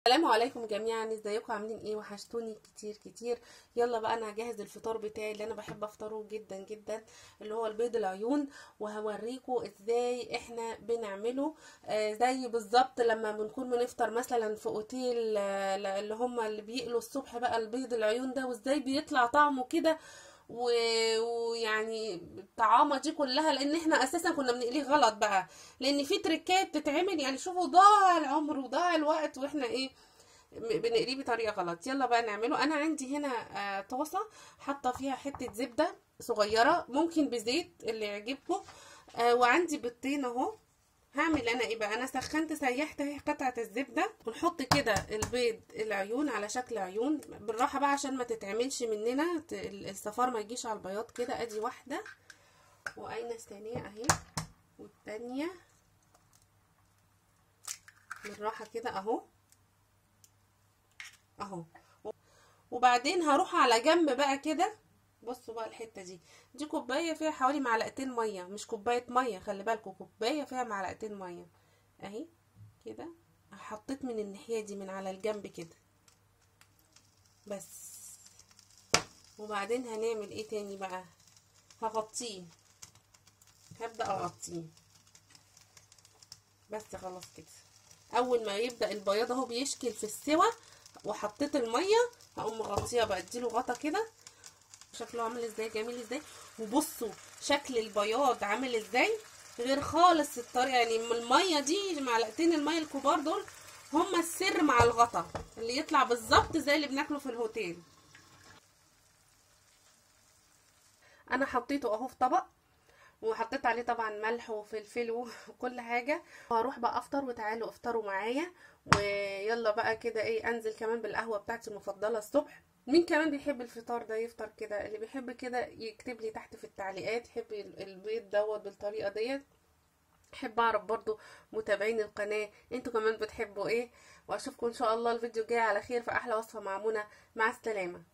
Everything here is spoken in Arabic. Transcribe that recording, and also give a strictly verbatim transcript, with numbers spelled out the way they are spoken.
السلام عليكم جميعا، ازيكم؟ عاملين ايه؟ وحشتوني كتير كتير. يلا بقى انا هجهز الفطار بتاعي اللي انا بحب افطره جدا جدا، اللي هو البيض العيون، وهوريكم ازاي احنا بنعمله. آه زي بالظبط لما بنكون بنفطر مثلا في اوتيل، آه اللي هم اللي بيقلوا الصبح بقى البيض العيون ده، وازاي بيطلع طعمه كده و- ويعني الطعامه دي كلها، لان احنا اساسا كنا بنقليه غلط بقى، لان في تريكات بتتعمل. يعني شوفوا، ضاع العمر وضاع الوقت واحنا ايه م- بنقليه بطريقه غلط. يلا بقى نعمله. انا عندي هنا آه طاسه، حاطه فيها حته زبده صغيره، ممكن بزيت اللي يعجبكم. آه وعندي بيضتين اهو. هعمل انا ايه بقى؟ انا سخنت سيحت اهي قطعه الزبده، ونحط كده البيض العيون على شكل عيون بالراحه بقى عشان ما تتعملش مننا ت- الصفار ما يجيش على البياض كده. ادي واحده، واين الثانيه اهي، والتانيه بالراحه كده اهو اهو. وبعدين هروح على جنب بقى كده. بصوا بقى الحته دي، دي كوبايه فيها حوالي معلقتين ميه، مش كوبايه ميه، خلي بالكوا، كوبايه فيها معلقتين ميه اهي كده. حطيت من الناحيه دي من على الجنب كده بس. وبعدين هنعمل ايه تاني بقى؟ هغطيه، هبدا اغطيه بس. خلاص كده. اول ما يبدا البياض اهو بيشكل في السوا وحطيت الميه، هقوم مغطيه بقى، اديله غطا كده. شكله عامل ازاي؟ جميل ازاي؟ وبصوا شكل البياض عامل ازاي، غير خالص الطريقه. يعني الميه دي، معلقتين الميه الكبار دول، هما السر مع الغطا اللي يطلع بالظبط زي اللي بناكله في الهوتيل. انا حطيته اهو في طبق، وحطيت عليه طبعا ملح وفلفل وكل حاجه. وهروح بقى افطر، وتعالوا افطروا معايا. ويلا بقى كده ايه، انزل كمان بالقهوه بتاعتي المفضله الصبح. مين كمان بيحب الفطار ده يفطر كده؟ اللي بيحب كده يكتب لي تحت في التعليقات يحب البيض دوت بالطريقه ديت. احب اعرف برضو متابعين القناه انتوا كمان بتحبوا ايه. واشوفكم ان شاء الله الفيديو الجاي على خير في احلى وصفه مع منى. مع السلامه.